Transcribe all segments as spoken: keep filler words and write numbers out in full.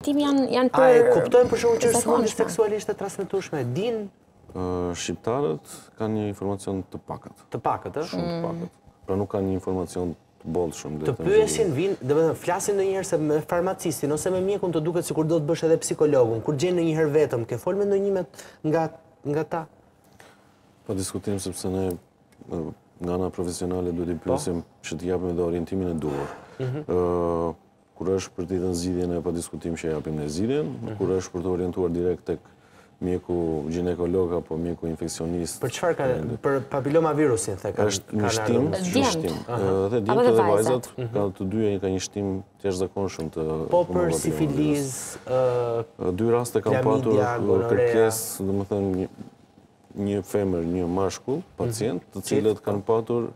tim janë janë A e për kuptojnë për shkakun që është zakonshme. smundje seksualisht e transmetueshme? Din Shqiptarët kanë një informacion të pakët. të pakët, ë? Shumë të pakët. Pra nuk kanë një informacion të bollshëm. Të pyesin vinë, domethënë flasin ndonjëherë se me farmacistin ose me mjekun të duket sikur do të bësh edhe psikologun. Kur gjen ndonjëherë vetëm, ke fol me ndonjë nga nga ta? Pa diskutim sepse ne nga ana profesionale duhet i pyesim që të japim edhe orientimin e duhur. Kur është për të dhënë zgjidhjen e pa diskutim që japim ne zgjidhjen, kur është për të orientuar direkt tek mjeku ginekolog apo mjeku infeksionist. Për çfarë ka për papiloma virusin the kanë? Është një shtim, një shtim. Edhe djemtë dhe vajzat kanë të dyja ka një shtim të jashtëzakonshëm të. Po për sifilis, dy raste kanë patur kërkesë, domethënë një femër, një mashkull, pacient, të cilët kanë patur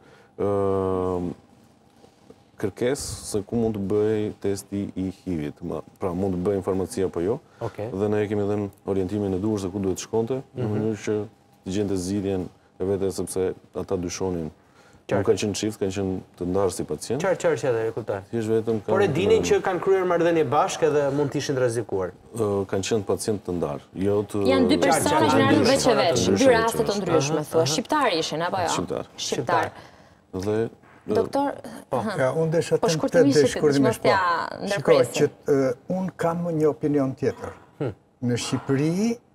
kërkesë se ku mund të bëj testi i H I V-it. Pra, mund të bëj në farmacia apo jo. Dhe ne kemi dhënë orientimin e duhur se ku duhet shkonte, në mënyrë që të gjente zgjidhjen e vete sepse ata dyshonin. Nuk kanë qenë çift, kanë qenë të ndarë si pacient. Qartë, qartë që edhe e kuptoj. Thjesht vetëm Por e dinin që kanë kryer marrëdhënie bashkë edhe mund të ishin të rrezikuar. Kanë qenë pacient të ndarë. Jo të Janë dy persona që janë veç e veç, dy raste të ndryshme, thua. Shqiptar ishin apo jo? Shqiptar. Shqiptar. Dhe Doktor, ja, unë desha të të shkurtimisht po. Shikoj që unë kam një opinion tjetër. Në Shqipëri